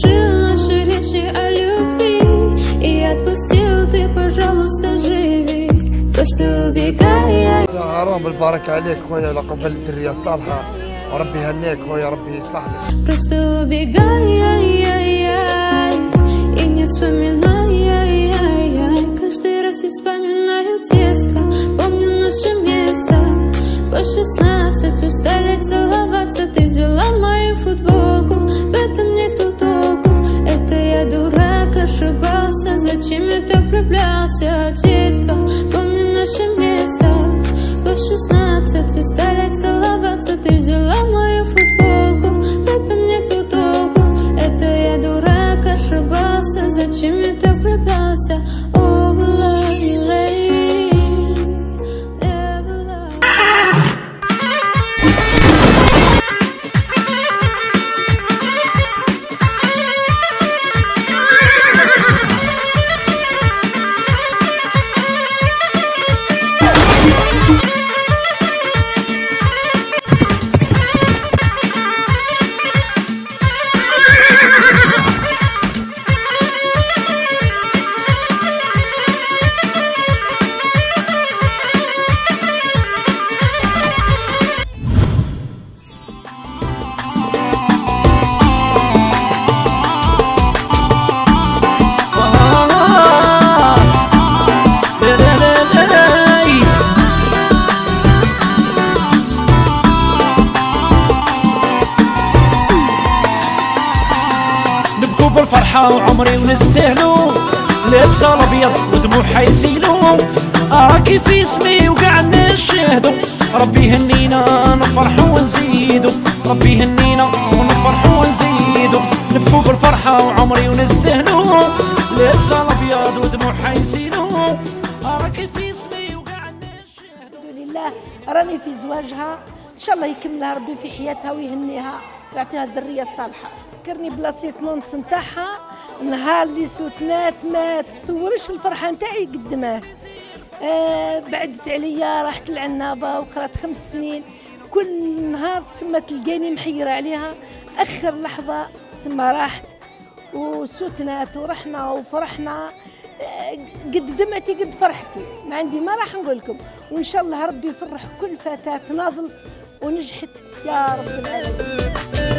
завершил наши речи о любви и отпустил, ты, пожалуйста, живи. Просто убегай. حرام بالبارك عليك خويا لقب الدرية الصالحة وربي يهنيك خويا ربي يصلح لك. Просто убегай и не вспоминай. Каждый раз я вспоминаю детство, помню наше место. По 16 устали целоваться, ты взяла мою футболку, в этом нету толку. Это я дурак, ошибался, зачем я так влюблялся? Детство, помню наше место. По 16 устали целоваться, ты взяла мою футболку, в этом нету толку. Это я дурак, ошибался, зачем я так влюблялся? بالفرحة وعمري ونستاهلو، لابسة الابيض ودموع حيسيلو، راكي في اسمي وقاع نشاهدو، ربي يهنينا نفرحو ونزيدو، ربي يهنينا ونفرحو ونزيدو، نبكو بالفرحة وعمري ونستاهلو، لابسة الابيض ودموع حيسيلو، راكي في اسمي وقاع نشاهدو. الحمد لله راني في زواجها، ان شاء الله يكملها ربي في حياتها ويهنيها ويعطيها الذريه الصالحه. فكرني بلاصية نونس نتاعها نهار اللي سوتنات ما تتصورش الفرحه نتاعي قدماه. بعدت عليا راحت العنابه وقرات 5 سنين، كل نهار تسمى تلقاني محيره عليها، اخر لحظه تسمى راحت وسوتنات ورحنا وفرحنا، قد دمعتي قد فرحتي، ما عندي ما راح نقول لكم. وان شاء الله ربي يفرح كل فتاه ناضلت ونجحت يا رب العالمين.